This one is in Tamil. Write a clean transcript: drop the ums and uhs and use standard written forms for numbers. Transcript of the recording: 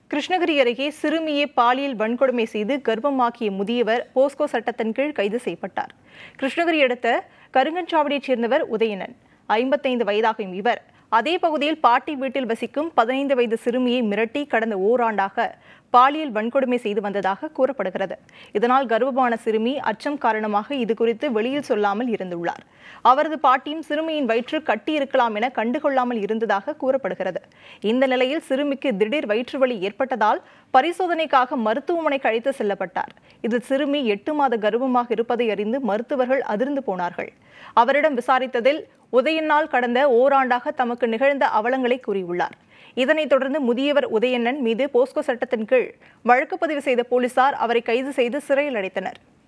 கிருஷ்ணகிரி அருகே சிறுமியை பாலியல் வன்கொடுமை செய்து கர்ப்பமாக்கிய முதியவர் போஸ்கோ சட்டத்தின் கீழ் கைது செய்யப்பட்டார். கிருஷ்ணகிரி அடுத்த கருங்கஞ்சாவடியைச் சேர்ந்தவர் உதயணன். 55 வயதாகும் இவர் அதே பகுதியில் பாட்டி வீட்டில் வசிக்கும் 15 வயது சிறுமியை மிரட்டி கடந்த ஓராண்டாக பாலியல் வன்கொடுமை செய்து வந்ததாக கூறப்படுகிறது. இதனால் கர்ப்பமான சிறுமி அச்சம் காரணமாக இதுகுறித்து வெளியில் சொல்லாமல் இருந்துள்ளார். அவரது பாட்டியும் சிறுமியின் வயிற்று கட்டி இருக்கலாம் என கண்டுகொள்ளாமல் இருந்ததாக கூறப்படுகிறது. இந்த நிலையில் சிறுமிக்கு திடீர் வயிற்று வலி ஏற்பட்டதால் பரிசோதனைக்காக மருத்துவமனைக்கு அழைத்து செல்லப்பட்டார். இதில் சிறுமி 8 மாத கர்ப்பமாக இருப்பதை அறிந்து மருத்துவர்கள் அதிர்ந்து போனார்கள். அவரிடம் விசாரித்ததில் உதயணனால் கடந்த ஓராண்டாக தமக்கு நிகழ்ந்த அவலங்களை கூறியுள்ளார். இதனைத் தொடர்ந்து முதியவர் உதயணன் மீது போஸ்கோ சட்டத்தின் கீழ் வழக்கு பதிவு செய்த போலீசார் அவரை கைது செய்து சிறையில் அடைத்தனர்.